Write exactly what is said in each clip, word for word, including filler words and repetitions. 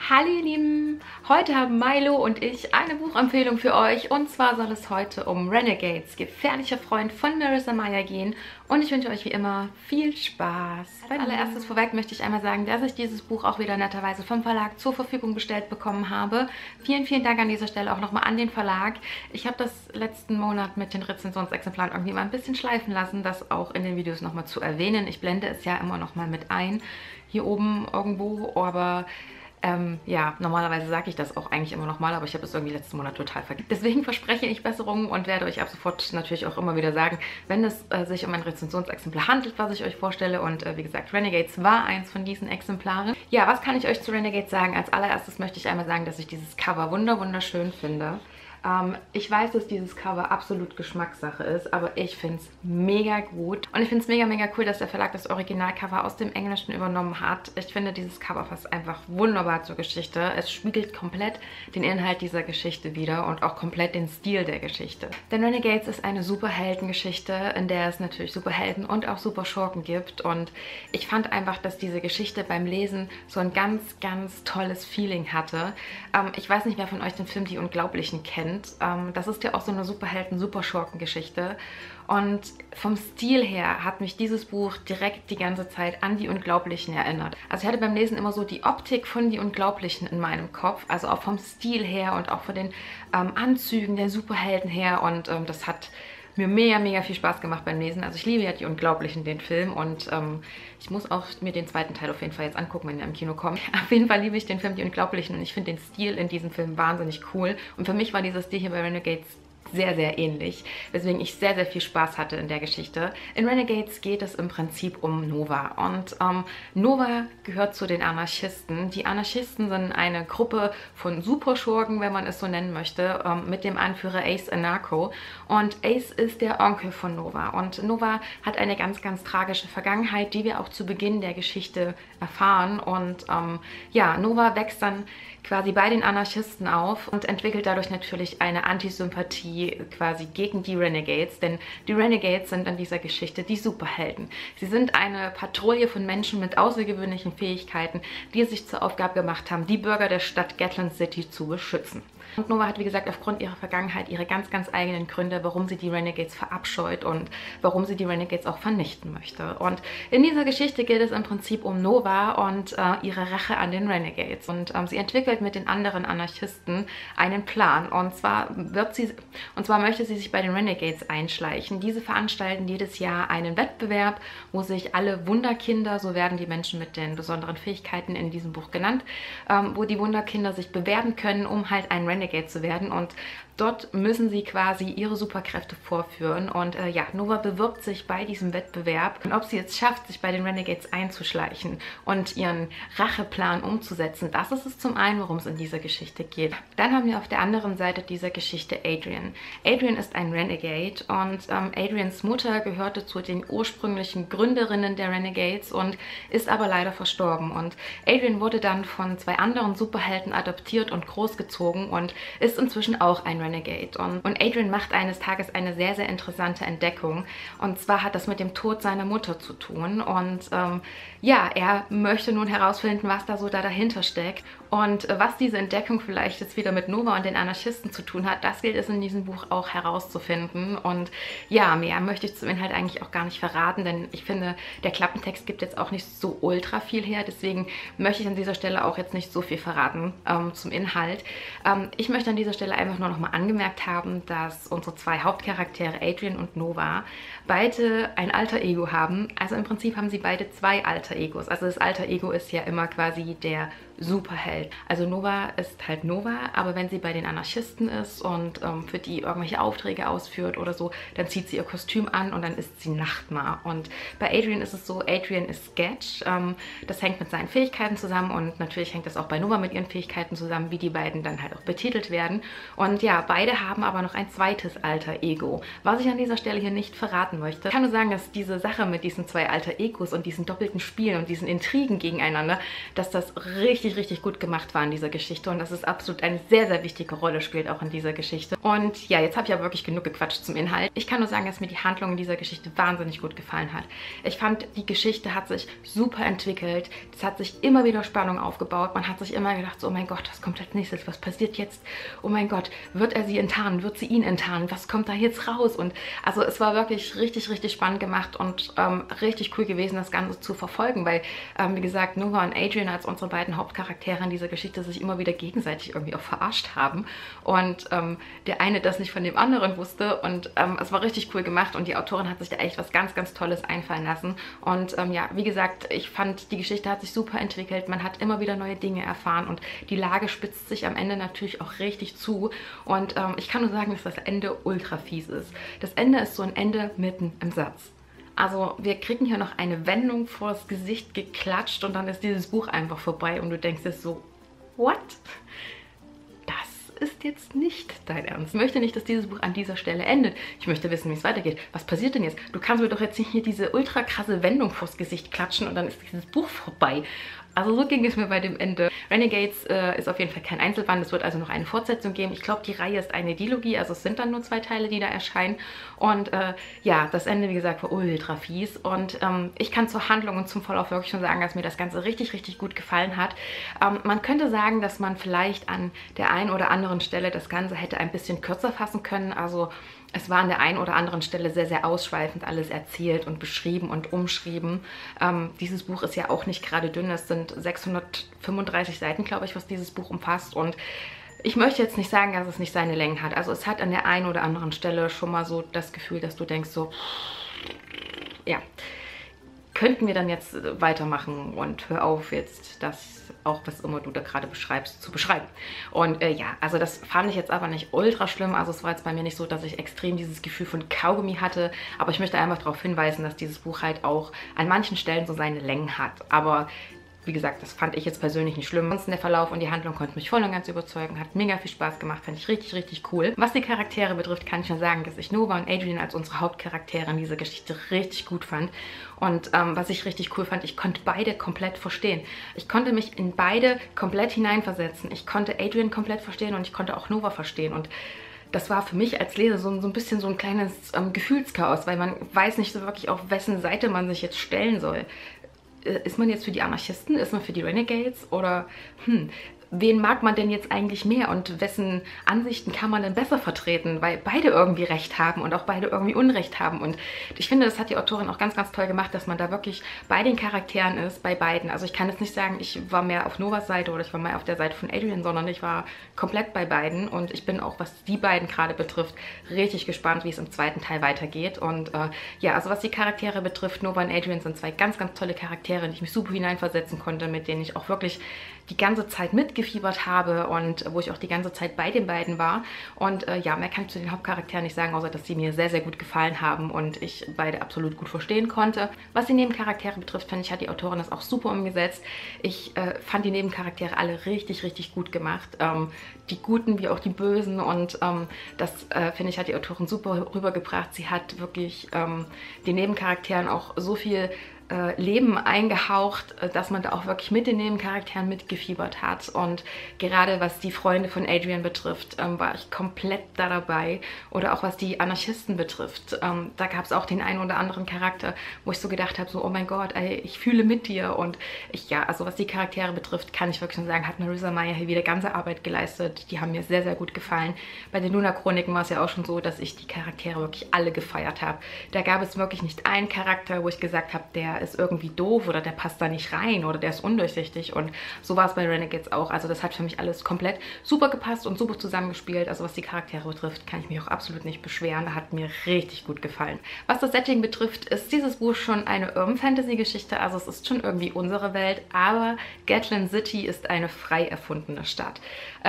Hallo ihr Lieben, heute haben Milo und ich eine Buchempfehlung für euch und zwar soll es heute um Renegades, gefährlicher Freund von Marissa Meyer gehen und ich wünsche euch wie immer viel Spaß. Als allererstes vorweg möchte ich einmal sagen, dass ich dieses Buch auch wieder netterweise vom Verlag zur Verfügung gestellt bekommen habe. Vielen, vielen Dank an dieser Stelle auch nochmal an den Verlag. Ich habe das letzten Monat mit den Rezensionsexemplaren irgendwie mal ein bisschen schleifen lassen, das auch in den Videos nochmal zu erwähnen. Ich blende es ja immer nochmal mit ein, hier oben irgendwo, aber Ähm, ja, normalerweise sage ich das auch eigentlich immer noch mal, aber ich habe es irgendwie letzten Monat total vergessen. Deswegen verspreche ich Besserungen und werde euch ab sofort natürlich auch immer wieder sagen, wenn es äh, sich um ein Rezensionsexemplar handelt, was ich euch vorstelle. Und äh, wie gesagt, Renegades war eins von diesen Exemplaren. Ja, was kann ich euch zu Renegades sagen? Als allererstes möchte ich einmal sagen, dass ich dieses Cover wunder wunderschön finde. Ähm, ich weiß, dass dieses Cover absolut Geschmackssache ist, aber ich finde es mega gut. Und ich finde es mega, mega cool, dass der Verlag das Originalcover aus dem Englischen übernommen hat. Ich finde, dieses Cover passt einfach wunderbar zur Geschichte. Es spiegelt komplett den Inhalt dieser Geschichte wider und auch komplett den Stil der Geschichte. Denn Renegades ist eine Superheldengeschichte, in der es natürlich Superhelden und auch Superschurken gibt. Und ich fand einfach, dass diese Geschichte beim Lesen so ein ganz, ganz tolles Feeling hatte. Ähm, ich weiß nicht, wer von euch den Film Die Unglaublichen kennt. Das ist ja auch so eine Superhelden-Superschurken-Geschichte. Und vom Stil her hat mich dieses Buch direkt die ganze Zeit an Die Unglaublichen erinnert. Also ich hatte beim Lesen immer so die Optik von Die Unglaublichen in meinem Kopf. Also auch vom Stil her und auch von den ähm, Anzügen der Superhelden her. Und ähm, das hat mir mega, mega viel Spaß gemacht beim Lesen. Also ich liebe ja Die Unglaublichen, den Film. Und ähm, ich muss auch mir den zweiten Teil auf jeden Fall jetzt angucken, wenn er im Kino kommt. Auf jeden Fall liebe ich den Film Die Unglaublichen und ich finde den Stil in diesem Film wahnsinnig cool. Und für mich war dieser Stil hier bei Renegades sehr, sehr ähnlich, weswegen ich sehr, sehr viel Spaß hatte in der Geschichte. In Renegades geht es im Prinzip um Nova und ähm, Nova gehört zu den Anarchisten. Die Anarchisten sind eine Gruppe von Superschurken, wenn man es so nennen möchte, ähm, mit dem Anführer Ace Anarcho und Ace ist der Onkel von Nova und Nova hat eine ganz, ganz tragische Vergangenheit, die wir auch zu Beginn der Geschichte erfahren und ähm, ja, Nova wächst dann quasi bei den Anarchisten auf und entwickelt dadurch natürlich eine Antisympathie quasi gegen die Renegades, denn die Renegades sind in dieser Geschichte die Superhelden. Sie sind eine Patrouille von Menschen mit außergewöhnlichen Fähigkeiten, die es sich zur Aufgabe gemacht haben, die Bürger der Stadt Gatland City zu beschützen. Und Nova hat, wie gesagt, aufgrund ihrer Vergangenheit ihre ganz, ganz eigenen Gründe, warum sie die Renegades verabscheut und warum sie die Renegades auch vernichten möchte. Und in dieser Geschichte geht es im Prinzip um Nova und äh, ihre Rache an den Renegades. Und ähm, sie entwickelt mit den anderen Anarchisten einen Plan. Und zwar wird sie, und zwar möchte sie sich bei den Renegades einschleichen. Diese veranstalten jedes Jahr einen Wettbewerb, wo sich alle Wunderkinder, so werden die Menschen mit den besonderen Fähigkeiten in diesem Buch genannt, ähm, wo die Wunderkinder sich bewerben können, um halt ein Renegade zu werden und dort müssen sie quasi ihre Superkräfte vorführen und äh, ja, Nova bewirbt sich bei diesem Wettbewerb und ob sie es schafft, sich bei den Renegades einzuschleichen und ihren Racheplan umzusetzen, das ist es zum einen, worum es in dieser Geschichte geht. Dann haben wir auf der anderen Seite dieser Geschichte Adrian. Adrian ist ein Renegade und ähm, Adrians Mutter gehörte zu den ursprünglichen Gründerinnen der Renegades und ist aber leider verstorben und Adrian wurde dann von zwei anderen Superhelden adoptiert und großgezogen und ist inzwischen auch ein Renegade. Und, und Adrian macht eines Tages eine sehr, sehr interessante Entdeckung. Und zwar hat das mit dem Tod seiner Mutter zu tun. Und ähm, ja, er möchte nun herausfinden, was da so da dahinter steckt. Und äh, was diese Entdeckung vielleicht jetzt wieder mit Nova und den Anarchisten zu tun hat, das gilt es in diesem Buch auch herauszufinden. Und ja, mehr möchte ich zum Inhalt eigentlich auch gar nicht verraten, denn ich finde, der Klappentext gibt jetzt auch nicht so ultra viel her. Deswegen möchte ich an dieser Stelle auch jetzt nicht so viel verraten ähm, zum Inhalt. Ähm, ich möchte an dieser Stelle einfach nur noch mal angemerkt haben, dass unsere zwei Hauptcharaktere, Adrian und Nova, beide ein Alter Ego haben. Also im Prinzip haben sie beide zwei Alter Egos. Also das Alter Ego ist ja immer quasi der Superheld. Also Nova ist halt Nova, aber wenn sie bei den Anarchisten ist und ähm, für die irgendwelche Aufträge ausführt oder so, dann zieht sie ihr Kostüm an und dann ist sie Nachtmar. Und bei Adrian ist es so, Adrian ist Sketch. Ähm, das hängt mit seinen Fähigkeiten zusammen und natürlich hängt das auch bei Nova mit ihren Fähigkeiten zusammen, wie die beiden dann halt auch betitelt werden. Und ja, beide haben aber noch ein zweites Alter Ego, was ich an dieser Stelle hier nicht verraten möchte. Ich kann nur sagen, dass diese Sache mit diesen zwei Alter Egos und diesen doppelten Spielen und diesen Intrigen gegeneinander, dass das richtig richtig, richtig gut gemacht war in dieser Geschichte und dass es absolut eine sehr, sehr wichtige Rolle spielt auch in dieser Geschichte. Und ja, jetzt habe ich aber wirklich genug gequatscht zum Inhalt. Ich kann nur sagen, dass mir die Handlung in dieser Geschichte wahnsinnig gut gefallen hat. Ich fand, die Geschichte hat sich super entwickelt. Es hat sich immer wieder Spannung aufgebaut. Man hat sich immer gedacht, so, oh mein Gott, was kommt als nächstes? Was passiert jetzt? Oh mein Gott, wird er sie enttarnen? Wird sie ihn enttarnen? Was kommt da jetzt raus? Und also es war wirklich richtig, richtig spannend gemacht und ähm, richtig cool gewesen, das Ganze zu verfolgen, weil, ähm, wie gesagt, Nova und Adrian als unsere beiden Hauptcharaktere in dieser Geschichte sich immer wieder gegenseitig irgendwie auch verarscht haben und ähm, der eine das nicht von dem anderen wusste und ähm, es war richtig cool gemacht und die Autorin hat sich da echt was ganz, ganz Tolles einfallen lassen und ähm, ja, wie gesagt, ich fand, die Geschichte hat sich super entwickelt, man hat immer wieder neue Dinge erfahren und die Lage spitzt sich am Ende natürlich auch richtig zu und ähm, ich kann nur sagen, dass das Ende ultra fies ist. Das Ende ist so ein Ende mitten im Satz. Also wir kriegen hier noch eine Wendung vors Gesicht geklatscht und dann ist dieses Buch einfach vorbei und du denkst dir so, what? Das ist jetzt nicht dein Ernst. Ich möchte nicht, dass dieses Buch an dieser Stelle endet. Ich möchte wissen, wie es weitergeht. Was passiert denn jetzt? Du kannst mir doch jetzt nicht hier diese ultra krasse Wendung vors Gesicht klatschen und dann ist dieses Buch vorbei. Also so ging es mir bei dem Ende. Renegades äh, ist auf jeden Fall kein Einzelband, es wird also noch eine Fortsetzung geben. Ich glaube, die Reihe ist eine Dilogie, also es sind dann nur zwei Teile, die da erscheinen. Und äh, ja, das Ende, wie gesagt, war ultra fies. Und ähm, ich kann zur Handlung und zum Verlauf wirklich schon sagen, dass mir das Ganze richtig, richtig gut gefallen hat. Ähm, man könnte sagen, dass man vielleicht an der einen oder anderen Stelle das Ganze hätte ein bisschen kürzer fassen können. Also es war an der einen oder anderen Stelle sehr, sehr ausschweifend alles erzählt und beschrieben und umschrieben. Ähm, dieses Buch ist ja auch nicht gerade dünn. Es sind sechshundertfünfunddreißig Seiten, glaube ich, was dieses Buch umfasst. Und ich möchte jetzt nicht sagen, dass es nicht seine Längen hat. Also es hat an der einen oder anderen Stelle schon mal so das Gefühl, dass du denkst so, ja, könnten wir dann jetzt weitermachen und hör auf jetzt das auch, was immer du da gerade beschreibst, zu beschreiben. Und äh, ja, also das fand ich jetzt aber nicht ultra schlimm. Also es war jetzt bei mir nicht so, dass ich extrem dieses Gefühl von Kaugummi hatte. Aber ich möchte einfach darauf hinweisen, dass dieses Buch halt auch an manchen Stellen so seine Längen hat. Aber wie gesagt, das fand ich jetzt persönlich nicht schlimm. Ansonsten der Verlauf und die Handlung konnte mich voll und ganz überzeugen. Hat mega viel Spaß gemacht, fand ich richtig, richtig cool. Was die Charaktere betrifft, kann ich nur sagen, dass ich Nova und Adrian als unsere Hauptcharaktere in dieser Geschichte richtig gut fand. Und ähm, was ich richtig cool fand, ich konnte beide komplett verstehen. Ich konnte mich in beide komplett hineinversetzen. Ich konnte Adrian komplett verstehen und ich konnte auch Nova verstehen. Und das war für mich als Leser so, so ein bisschen so ein kleines ähm, Gefühlschaos, weil man weiß nicht so wirklich, auf wessen Seite man sich jetzt stellen soll. Ist man jetzt für die Anarchisten? Ist man für die Renegades? Oder, hm, wen mag man denn jetzt eigentlich mehr und wessen Ansichten kann man denn besser vertreten? Weil beide irgendwie Recht haben und auch beide irgendwie Unrecht haben. Und ich finde, das hat die Autorin auch ganz, ganz toll gemacht, dass man da wirklich bei den Charakteren ist, bei beiden. Also ich kann jetzt nicht sagen, ich war mehr auf Novas Seite oder ich war mehr auf der Seite von Adrian, sondern ich war komplett bei beiden. Und ich bin auch, was die beiden gerade betrifft, richtig gespannt, wie es im zweiten Teil weitergeht. Und äh, ja, also was die Charaktere betrifft, Nova und Adrian sind zwei ganz, ganz tolle Charaktere, in die ich mich super hineinversetzen konnte, mit denen ich auch wirklich die ganze Zeit mitgefiebert habe und wo ich auch die ganze Zeit bei den beiden war. Und äh, ja, mehr kann ich zu den Hauptcharakteren nicht sagen, außer dass sie mir sehr, sehr gut gefallen haben und ich beide absolut gut verstehen konnte. Was die Nebencharaktere betrifft, finde ich, hat die Autorin das auch super umgesetzt. Ich äh, fand die Nebencharaktere alle richtig, richtig gut gemacht. Ähm, die Guten wie auch die Bösen und ähm, das, äh, finde ich, hat die Autorin super rübergebracht. Sie hat wirklich ähm, den Nebencharakteren auch so viel Leben eingehaucht, dass man da auch wirklich mit den Nebencharakteren mitgefiebert hat. Und gerade was die Freunde von Adrian betrifft, ähm, war ich komplett da dabei. Oder auch was die Anarchisten betrifft. Ähm, da gab es auch den einen oder anderen Charakter, wo ich so gedacht habe, so, oh mein Gott, ey, ich fühle mit dir. Und ich, ja, also was die Charaktere betrifft, kann ich wirklich nur sagen, hat Marissa Meyer hier wieder ganze Arbeit geleistet. Die haben mir sehr, sehr gut gefallen. Bei den Luna-Chroniken war es ja auch schon so, dass ich die Charaktere wirklich alle gefeiert habe. Da gab es wirklich nicht einen Charakter, wo ich gesagt habe, der ist irgendwie doof oder der passt da nicht rein oder der ist undurchsichtig und so war es bei Renegades auch. Also das hat für mich alles komplett super gepasst und super zusammengespielt. Also was die Charaktere betrifft, kann ich mich auch absolut nicht beschweren. Hat mir richtig gut gefallen. Was das Setting betrifft, ist dieses Buch schon eine Urban-Fantasy-Geschichte. Also es ist schon irgendwie unsere Welt, aber Gatlin City ist eine frei erfundene Stadt. Ähm,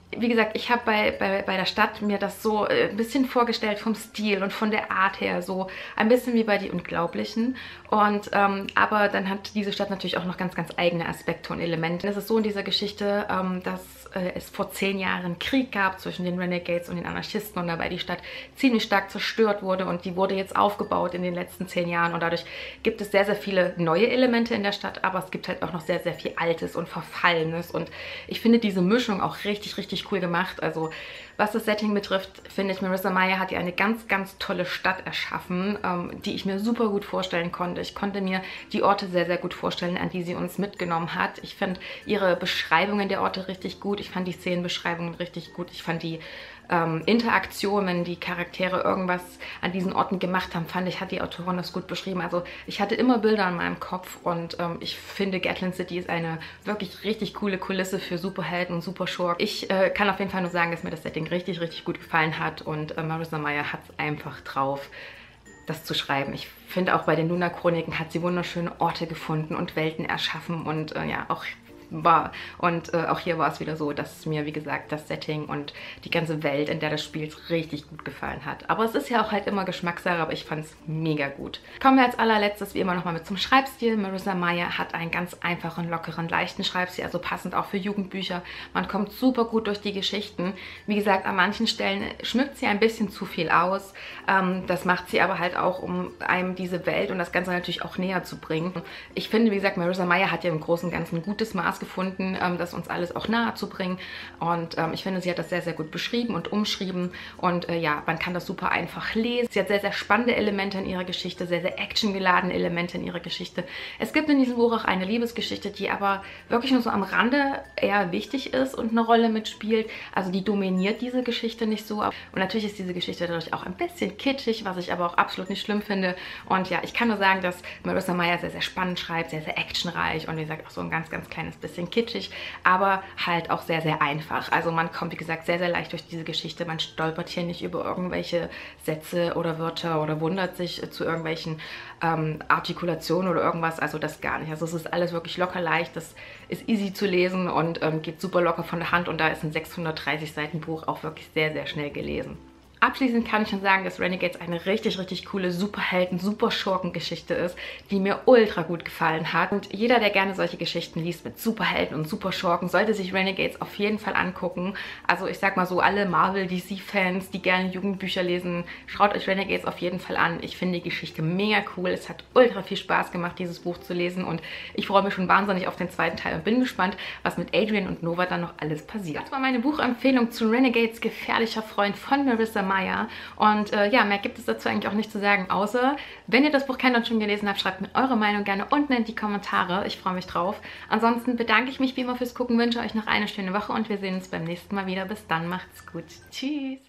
wie gesagt, ich habe bei, bei, bei der Stadt mir das so ein bisschen vorgestellt vom Stil und von der Art her, so ein bisschen wie bei Die Unglaublichen. Und ähm, aber dann hat diese Stadt natürlich auch noch ganz, ganz eigene Aspekte und Elemente. Es ist so in dieser Geschichte, ähm, dass äh, es vor zehn Jahren Krieg gab zwischen den Renegades und den Anarchisten und dabei die Stadt ziemlich stark zerstört wurde und die wurde jetzt aufgebaut in den letzten zehn Jahren und dadurch gibt es sehr, sehr viele neue Elemente in der Stadt, aber es gibt halt auch noch sehr, sehr viel Altes und Verfallenes und ich finde diese Mischung auch richtig, richtig cool gemacht. Also was das Setting betrifft, finde ich, Marissa Meyer hat ja eine ganz, ganz tolle Stadt erschaffen, ähm, die ich mir super gut vorstellen konnte. Ich konnte mir die Orte sehr, sehr gut vorstellen, an die sie uns mitgenommen hat. Ich finde ihre Beschreibungen der Orte richtig gut. Ich fand die Szenenbeschreibungen richtig gut. Ich fand die ähm, Interaktion, wenn die Charaktere irgendwas an diesen Orten gemacht haben, fand ich, hat die Autorin das gut beschrieben. Also ich hatte immer Bilder in meinem Kopf und ähm, ich finde, Gatlin City ist eine wirklich richtig coole Kulisse für Superhelden und Superschurken. Ich äh, kann auf jeden Fall nur sagen, dass mir das Setting richtig, richtig gut gefallen hat und äh, Marissa Meyer hat es einfach drauf, das zu schreiben. Ich finde auch bei den Luna-Chroniken hat sie wunderschöne Orte gefunden und Welten erschaffen und äh, ja, auch war. Und äh, auch hier war es wieder so, dass mir, wie gesagt, das Setting und die ganze Welt, in der das spielt, richtig gut gefallen hat. Aber es ist ja auch halt immer Geschmackssache, aber ich fand es mega gut. Kommen wir als allerletztes wie immer nochmal mit zum Schreibstil. Marissa Meyer hat einen ganz einfachen, lockeren, leichten Schreibstil, also passend auch für Jugendbücher. Man kommt super gut durch die Geschichten. Wie gesagt, an manchen Stellen schmückt sie ein bisschen zu viel aus. Ähm, das macht sie aber halt auch, um einem diese Welt und das Ganze natürlich auch näher zu bringen. Ich finde, wie gesagt, Marissa Meyer hat ja im Großen und Ganzen ein gutes Maß gefunden, ähm, das uns alles auch nahe zu bringen. Und ähm, ich finde, sie hat das sehr, sehr gut beschrieben und umschrieben. Und äh, ja, man kann das super einfach lesen. Sie hat sehr, sehr spannende Elemente in ihrer Geschichte, sehr, sehr actiongeladene Elemente in ihrer Geschichte. Es gibt in diesem Buch auch eine Liebesgeschichte, die aber wirklich nur so am Rande eher wichtig ist und eine Rolle mitspielt. Also die dominiert diese Geschichte nicht so. Und natürlich ist diese Geschichte dadurch auch ein bisschen kitschig, was ich aber auch absolut nicht schlimm finde. Und ja, ich kann nur sagen, dass Marissa Meyer sehr, sehr spannend schreibt, sehr, sehr actionreich und wie gesagt auch so ein ganz, ganz kleines bisschen kitschig, aber halt auch sehr, sehr einfach. Also man kommt, wie gesagt, sehr, sehr leicht durch diese Geschichte. Man stolpert hier nicht über irgendwelche Sätze oder Wörter oder wundert sich zu irgendwelchen ähm, Artikulationen oder irgendwas. Also das gar nicht. Also es ist alles wirklich locker leicht. Das ist easy zu lesen und ähm, geht super locker von der Hand und da ist ein sechshundertdreißig Seiten Buch auch wirklich sehr, sehr schnell gelesen. Abschließend kann ich schon sagen, dass Renegades eine richtig, richtig coole Superhelden-, Superschurken-Geschichte ist, die mir ultra gut gefallen hat. Und jeder, der gerne solche Geschichten liest mit Superhelden und Superschurken, sollte sich Renegades auf jeden Fall angucken. Also ich sag mal so, alle Marvel-D C-Fans, die gerne Jugendbücher lesen, schaut euch Renegades auf jeden Fall an. Ich finde die Geschichte mega cool. Es hat ultra viel Spaß gemacht, dieses Buch zu lesen und ich freue mich schon wahnsinnig auf den zweiten Teil und bin gespannt, was mit Adrian und Nova dann noch alles passiert. Das war meine Buchempfehlung zu Renegades, gefährlicher Freund von Marissa Meyer. Und äh, ja, mehr gibt es dazu eigentlich auch nicht zu sagen, außer, wenn ihr das Buch kennt und schon gelesen habt, schreibt mir eure Meinung gerne unten in die Kommentare. Ich freue mich drauf. Ansonsten bedanke ich mich wie immer fürs Gucken, wünsche euch noch eine schöne Woche und wir sehen uns beim nächsten Mal wieder. Bis dann, macht's gut. Tschüss!